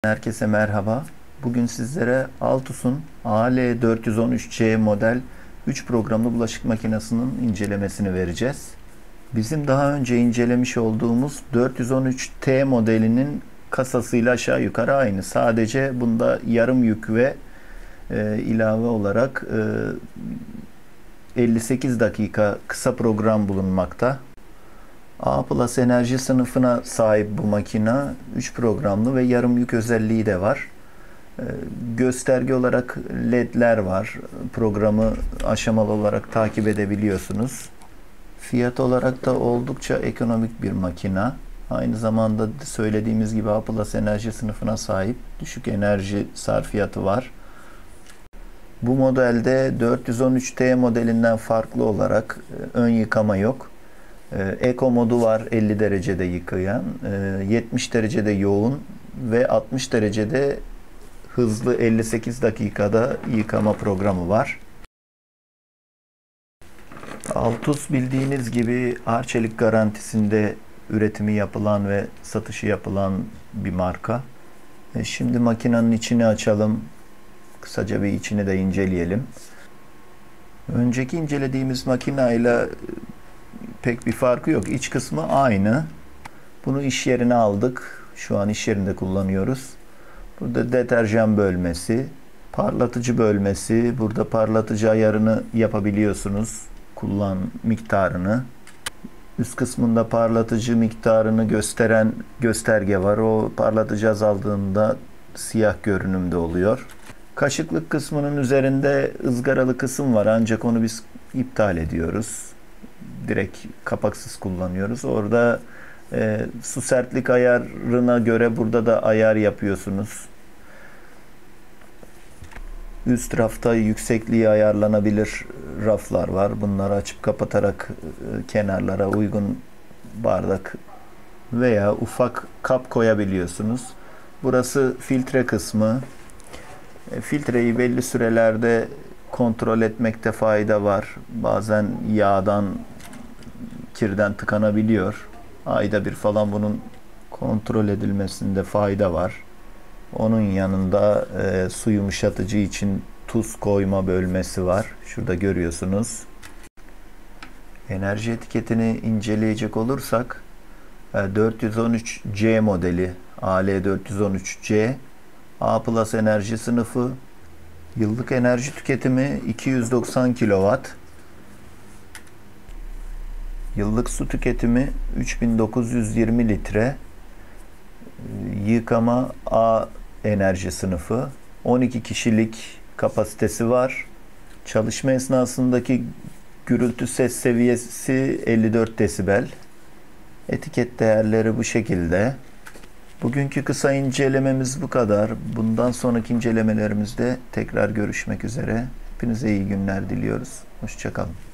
Herkese merhaba. Bugün sizlere Altus'un AL413C model 3 programlı bulaşık makinesinin incelemesini vereceğiz. Bizim daha önce incelemiş olduğumuz 413T modelinin kasasıyla aşağı yukarı aynı. Sadece bunda yarım yük ve ilave olarak 58 dakika kısa program bulunmakta. A+ enerji sınıfına sahip bu makina 3 programlı ve yarım yük özelliği de var. Gösterge olarak ledler var. Programı aşamalı olarak takip edebiliyorsunuz. Fiyat olarak da oldukça ekonomik bir makina. Aynı zamanda söylediğimiz gibi A+ enerji sınıfına sahip, düşük enerji sarfiyatı var. Bu modelde 413T modelinden farklı olarak ön yıkama yok. Eco modu var, 50 derecede yıkayan, 70 derecede yoğun ve 60 derecede hızlı 58 dakikada yıkama programı var. Altus bildiğiniz gibi Arçelik garantisinde üretimi yapılan ve satışı yapılan bir marka. Şimdi makinenin içini açalım. Kısaca bir içini de inceleyelim. Önceki incelediğimiz makineyle pek bir farkı yok. İç kısmı aynı. Bunu iş yerine aldık. Şu an iş yerinde kullanıyoruz. Burada deterjan bölmesi, parlatıcı bölmesi. Burada parlatıcı ayarını yapabiliyorsunuz. Kullan miktarını. Üst kısmında parlatıcı miktarını gösteren gösterge var. O parlatıcı azaldığında siyah görünümde oluyor. Kaşıklık kısmının üzerinde ızgaralı kısım var. Ancak onu biz iptal ediyoruz. Direkt kapaksız kullanıyoruz. Orada su sertlik ayarına göre burada da ayar yapıyorsunuz. Üst rafta yüksekliği ayarlanabilir raflar var. Bunları açıp kapatarak kenarlara uygun bardak veya ufak kap koyabiliyorsunuz. Burası filtre kısmı. Filtreyi belli sürelerde kontrol etmekte fayda var. Bazen yağdan, kirden tıkanabiliyor. Ayda bir falan bunun kontrol edilmesinde fayda var. Onun yanında su yumuşatıcı için tuz koyma bölmesi var. Şurada görüyorsunuz. Enerji etiketini inceleyecek olursak 413C modeli AL413C A+ enerji sınıfı, yıllık enerji tüketimi 290 kW, yıllık su tüketimi 3920 litre, yıkama A enerji sınıfı, 12 kişilik kapasitesi var. Çalışma esnasındaki gürültü ses seviyesi 54 desibel. Etiket değerleri bu şekilde. Bugünkü kısa incelememiz bu kadar. Bundan sonraki incelemelerimizde tekrar görüşmek üzere. Hepinize iyi günler diliyoruz. Hoşça kalın.